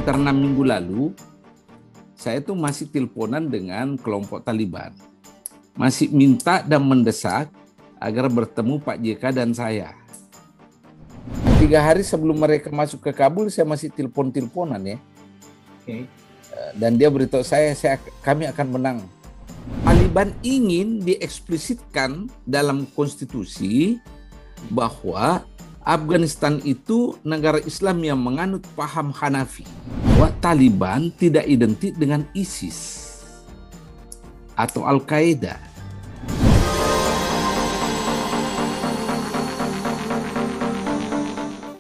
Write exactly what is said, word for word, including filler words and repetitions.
sekitar enam minggu lalu, saya tuh masih teleponan dengan kelompok Taliban. Masih minta dan mendesak agar bertemu Pak J K dan saya. Tiga hari sebelum mereka masuk ke Kabul, saya masih telepon-teleponan ya. Okay. Dan dia beritahu saya, saya kami akan menang. Taliban ingin dieksplisitkan dalam konstitusi bahwa Afghanistan itu negara Islam yang menganut paham Hanafi. Bahwa Taliban tidak identik dengan ISIS atau Al-Qaeda.